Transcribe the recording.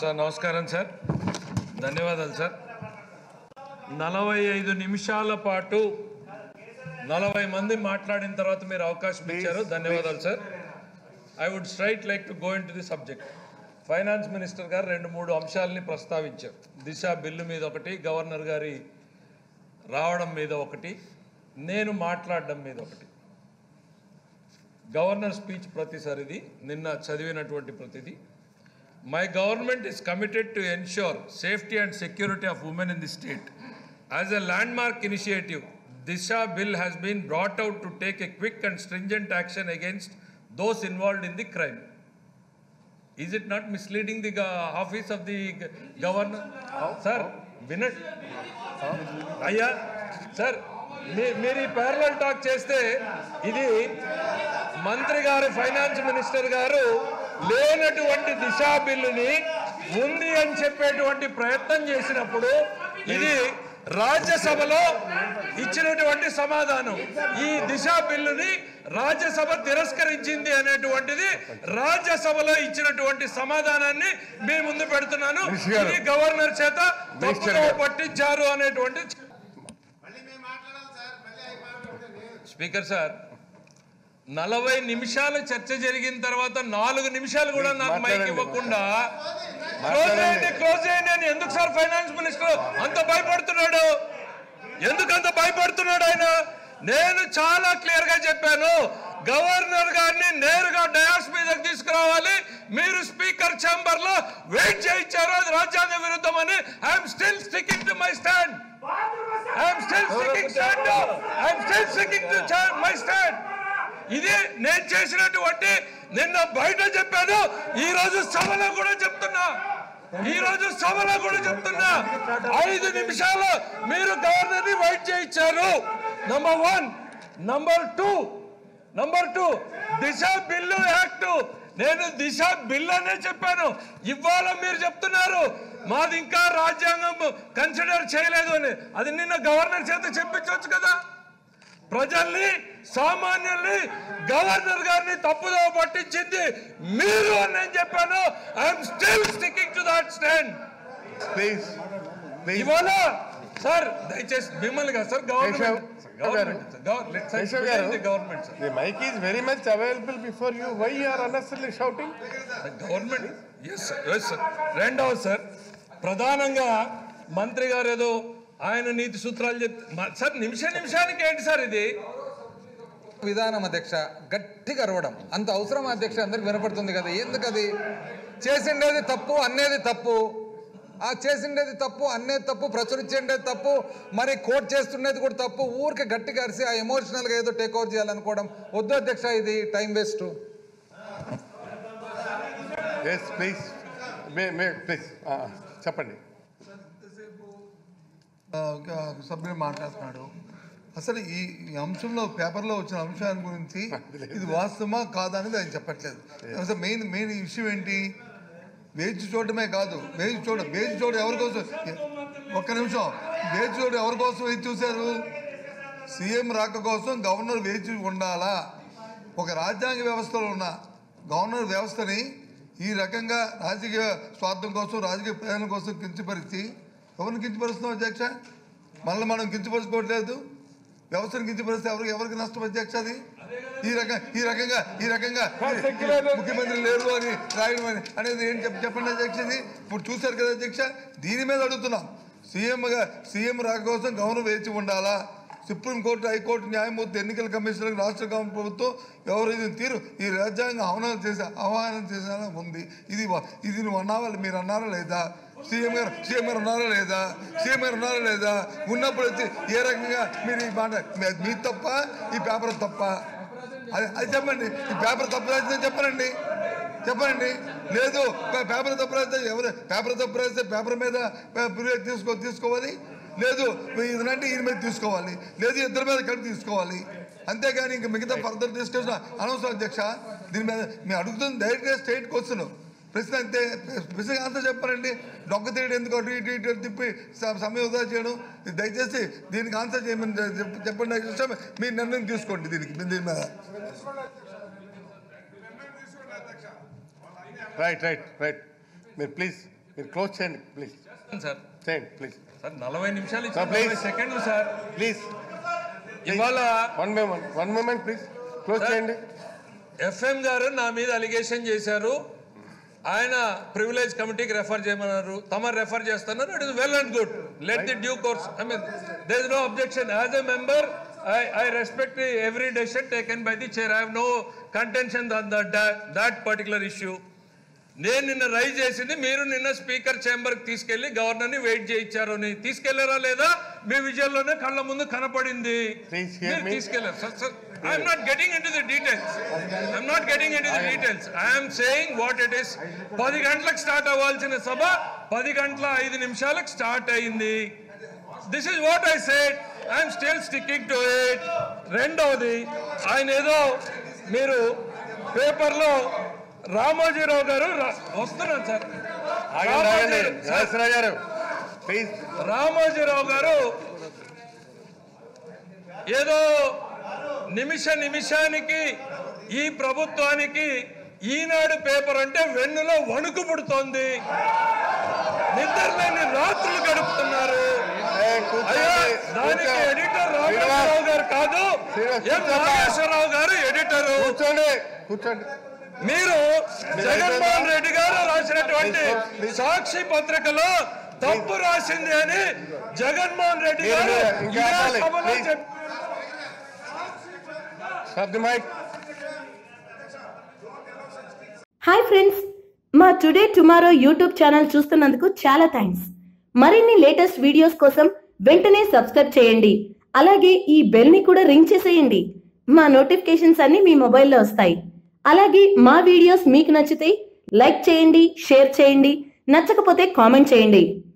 Sir నమస్కారం sir, ధన్యవాదాలు sir. 45 నిమిషాల పాటు 40 మంది మాట్లాడిన తర్వాత మీరు అవకాశం ఇచ్చారు, ధన్యవాదాలు sir. I would straight like to go into the subject. Finance minister గారు 2-3 అంశాలని ప్రస్తావించారు. దిశ బిల్లు మీద ఒకటి, గవర్నర్ గారి రావడం మీద ఒకటి, నేను మాట్లాడడం మీద ఒకటి. గవర్నర్ స్పీచ్ ప్రతిసారిది నిన్న చదివినటువంటి ప్రతిది. My government is committed to ensure safety and security of women in the state. As a landmark initiative, Disha bill has been brought out to take a quick and stringent action against those involved in the crime. Is it not misleading the office of the governor? Sir, Vinay. Ayya, sir, మీరు parallel talk చేస్తే ఇది మంత్రి గారు, finance minister గారు లేనటువంటి దిశా బిల్లుని ఉంది అని చెప్పేటువంటి ప్రయత్నం చేసినప్పుడు ఇది రాజ్యసభలో ఇచ్చినటువంటి సమాధానం. ఈ దిశా బిల్లుని రాజ్యసభ తిరస్కరించింది అనేటువంటిది రాజ్యసభలో ఇచ్చినటువంటి సమాధానాన్ని మీ ముందు పెడుతున్నాను. ఇది గవర్నర్ చేత తప్పుగా పట్టించారు అనేటువంటి. స్పీకర్ సార్, 40 నిమిషాలు చర్చ జరిగిన తర్వాత 4 నిమిషాలు కూడా నాకు మైక్ ఇవ్వకుండా క్లోజ్ చేయండి అని ఎందుకు సార్ ఫైనాన్స్ మినిస్టర్ అంత భయపడుతున్నాడు? ఎందుకు అంత భయపడుతున్నాడు ఆయన? నేను చాలా క్లియర్ గా చెప్పాను, గవర్నర్ గారిని నేరుగా డయాస్ మీదకి తీసుకురావాలి. మీరు స్పీకర్ ఛాంబర్ లో వెయిట్ చేయించారు, అది రాజ్యాంగ విరుద్ధం అని. I'm still sticking to my stand. ఇది నేను చేసినటువంటి, నిన్న బయట చెప్పాను, ఈ రోజు సభలో కూడా చెప్తున్నా. 5 నిమిషాలు మీరు గవర్నర్ ని వెయిట్ చేయించారు. Number 1. Number 2 Disha bill act. నేను దిశ బిల్ అనే చెప్పాను. ఇవాళ మీరు చెప్తున్నారు మాది ఇంకా రాజ్యాంగం కన్సిడర్ చేయలేదు అని. అది నిన్న గవర్నర్ చేత చెప్పించవచ్చు కదా. ప్రజల్ని, సామాన్యుల్ని, గవర్నర్ గారిని తప్పుదో పట్టించింది మీరు అని నేను చెప్పాను. I'm still sticking to that stand. ఇవాళ సార్ దయచేసి మిమ్మల్ని కదా sir, government. The mic is very much available before you. Why you are unnecessarily shouting? Government. Yes sir. రెండవ సార్, ప్రధానంగా మంత్రి గారు ఏదో ఆయన నీతి సూత్రాలు చెప్తే సార్ నిమిషానికి ఏంటి సార్ ఇది? విధానం అధ్యక్ష, గట్టిగా అరవడం అంత అవసరం అధ్యక్ష? అందరికి వినపడుతుంది కదా. ఎందుకు అది చేసిండేది తప్పు, అనేది తప్పు, ఆ చేసిండేది తప్పు, అనేది తప్పు, ప్రచురించేది తప్పు, మరి కోట్ చేస్తుండేది కూడా తప్పు. ఊరికి గట్టిగా అరిసి ఆ ఎమోషనల్గా ఏదో టేక్ ఓవర్ చేయాలనుకోవడం వద్దు అధ్యక్ష, ఇది టైం వేస్ట్. చెప్పండి. సభ్యులు మాట్లాడుతున్నాడు. అసలు ఈ అంశంలో పేపర్లో వచ్చిన అంశాన్ని గురించి ఇది వాస్తవమా కాదా అనేది ఆయన చెప్పట్లేదు. అసలు మెయిన్ విషయం ఏంటి? వేచి చూడటమే కాదు, వేచి చూడ ఎవరి కోసం, ఒక్క నిమిషం, వేచి చూడ ఎవరి కోసం వేచి చూశారు? సీఎం రాక కోసం గవర్నర్ వేచి ఉండాలా? ఒక రాజ్యాంగ వ్యవస్థలో ఉన్న గవర్నర్ వ్యవస్థని ఈ రకంగా రాజకీయ స్వార్థం కోసం, రాజకీయ ప్రయోజనం కోసం కించపరిచి, ఎవరిని కించపరుస్తున్నాం అధ్యక్ష? మనల్ని మనం కించపరుచుకోవట్లేదు, వ్యవస్థను కించపరిస్తే ఎవరికి నష్టం అధ్యక్ష? అది ఈ రకంగా ముఖ్యమంత్రి లేరు అని రాయడం అనేది ఏం చెప్పండి అధ్యక్ష? ఇది ఇప్పుడు చూశారు కదా అధ్యక్ష. దీని మీద అడుగుతున్నాం. సీఎం రాక కోసం గవర్నర్ వేచి ఉండాలా? సుప్రీంకోర్టు, హైకోర్టు న్యాయమూర్తి, ఎన్నికల కమిషనర్, రాష్ట్ర ప్రభుత్వం ఎవరైతే తీరు ఈ రాజ్యాంగం ఆహ్వానం చేసేలా ఉంది. ఇది నువ్వు అన్నావాలి, మీరు అన్నారా లేదా? సీఎం గారు ఉన్నారా లేదా? ఉన్నప్పుడు వచ్చి ఏ రకంగా మీరు ఈ మాట మీ తప్ప, ఈ పేపర్ తప్ప? అది చెప్పండి. ఈ పేపర్ తప్పు రాస్తే చెప్పనండి. లేదు పేపర్ తప్పు రాస్తే పేపర్ తప్పు రాస్తే పేపర్ మీద తీసుకోవాలి. లేదు ఇదంటే ఈయన మీద తీసుకోవాలి, లేదు ఇద్దరి మీద కలిపి తీసుకోవాలి. అంతేగాని ఇంక మిగతా ఫర్దర్ డిస్కషన్ అనవసరం అధ్యక్ష. దీని మీద మేము అడుగుతుంది డైరెక్ట్గా స్టేట్ క్వశ్చన్ ప్రశ్న, అంతే. ప్రశ్న ఆన్సర్ చెప్పారండి. డొక్క తీయడం ఎందుకు, ఇటు తిప్పి సమయం వృధా చేయడం? దయచేసి దీనికి ఆన్సర్ చేయమని చెప్పండి అధ్యక్ష. మీరు నిర్ణయం తీసుకోండి దీని మీద. రైట్. మీరు ప్లీజ్ మీరు క్లోజ్ చేయండి ప్లీజ్. సార్ చేయండి ప్లీజ్. సార్ 40 నిమిషాలు Sir, please. 40 సెకండ్లు సార్. ప్లీజ్ ఇవాళ వన్ మూమెంట్ ప్లీజ్. క్లోజ్ చేయండి. ఎఫ్ఎం గారు నా మీద అలిగేషన్ చేశారు. ఆయన ప్రివిలేజ్ కమిటీకి రెఫర్ చేయమన్నారు. తమరు రెఫర్ చేస్తున్నారు. It is well and good. Let the due course. I mean there is no objection. As a member I respect every decision taken by the chair. I have no contention on that particular issue. నేను నిన్న rise చేసింది మీరు నిన్న speaker చేంబర్కి తీసుకెళ్లి గవర్నర్ని wait చేయించారు అని. తీసుకెళ్లారా లేదా మీ విజయాల్లోనే కళ్ళ ముందు కనపడింది. మీరు తీసుకెళ్లారు sir. I'm not getting into the details. I'm saying what it is. 10 గంటలకు స్టార్ట్ అవ్వాల్సిన సభ 10 గంటల 5 నిమిషాలకు స్టార్ట్ అయింది. This is what I said. I'm still sticking to it. రెండవది, ఆయన ఏదో మీరు పేపర్లో రామోజీరావు గారు వస్తున్నాను సార్. రామోజీరావు గారు ఏదో నిమిషానికి ఈ ప్రభుత్వానికి ఈనాడు పేపర్ అంటే వెన్నులో వణుకు పుడుతోంది. నిద్రలేని రాత్రులు గడుపుతున్నారు. దానికి ఎడిటర్ రామోజీరావు గారు కాదు, ఎం నాగేశ్వరరావు గారు ఎడిటరు. కూర్చోండి. మీరు జగన్మోహన్ రెడ్డి గారు రాసినటువంటి సాక్షి పత్రికలో తప్పు రాసింది అని జగన్మోహన్ రెడ్డి గారు హాయ్ ఫ్రెండ్స్, మా టుడే టుమారో యూట్యూబ్ ఛానల్ చూస్తున్నందుకు చాలా థ్యాంక్స్. మరిన్ని లేటెస్ట్ వీడియోస్ కోసం వెంటనే సబ్స్క్రైబ్ చేయండి. అలాగే ఈ బెల్ ని కూడా రింగ్ చేసేయండి. మా నోటిఫికేషన్స్ అన్ని మీ మొబైల్లో వస్తాయి. అలాగే మా వీడియోస్ మీకు నచ్చితే లైక్ చేయండి, షేర్ చేయండి, నచ్చకపోతే కామెంట్ చేయండి.